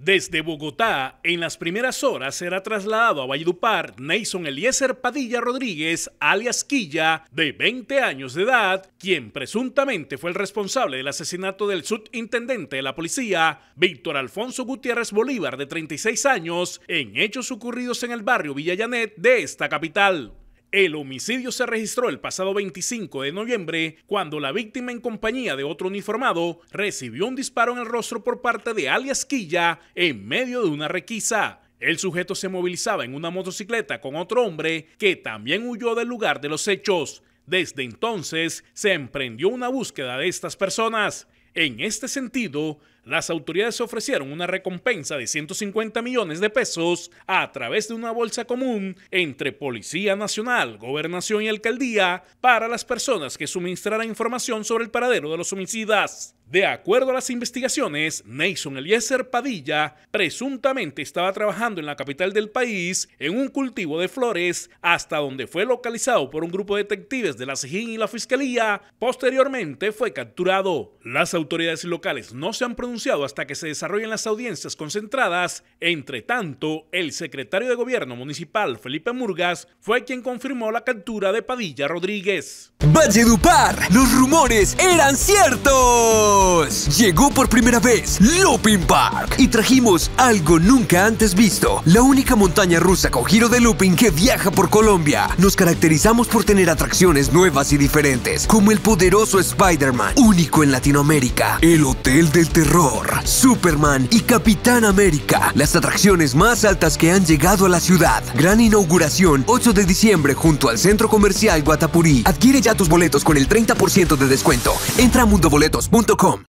Desde Bogotá, en las primeras horas será trasladado a Valledupar Neyson Eliezer Padilla Rodríguez, alias Quilla, de 20 años de edad, quien presuntamente fue el responsable del asesinato del subintendente de la policía, Víctor Alfonso Gutiérrez Bolívar, de 36 años, en hechos ocurridos en el barrio Villa Llanet de esta capital. El homicidio se registró el pasado 25 de noviembre, cuando la víctima, en compañía de otro uniformado, recibió un disparo en el rostro por parte de alias Quilla en medio de una requisa. El sujeto se movilizaba en una motocicleta con otro hombre que también huyó del lugar de los hechos. Desde entonces se emprendió una búsqueda de estas personas. En este sentido, las autoridades ofrecieron una recompensa de 150 millones de pesos a través de una bolsa común entre Policía Nacional, Gobernación y Alcaldía para las personas que suministraran información sobre el paradero de los homicidas. De acuerdo a las investigaciones, Neyson Eliezer Padilla presuntamente estaba trabajando en la capital del país en un cultivo de flores, hasta donde fue localizado por un grupo de detectives de la SIJIN y la Fiscalía. Posteriormente fue capturado. Las autoridades locales no se han pronunciado hasta que se desarrollen las audiencias concentradas. Entre tanto, el secretario de Gobierno municipal, Felipe Murgas, fue quien confirmó la captura de Padilla Rodríguez. Valledupar, los rumores eran ciertos. Llegó por primera vez Looping Park y trajimos algo nunca antes visto. La única montaña rusa con giro de looping que viaja por Colombia. Nos caracterizamos por tener atracciones nuevas y diferentes, como el poderoso Spider-Man, único en Latinoamérica, el Hotel del Terror, Superman y Capitán América, las atracciones más altas que han llegado a la ciudad. Gran inauguración 8 de diciembre junto al Centro Comercial Guatapurí. Adquiere ya tus boletos con el 30% de descuento. Entra a mundoboletos.com.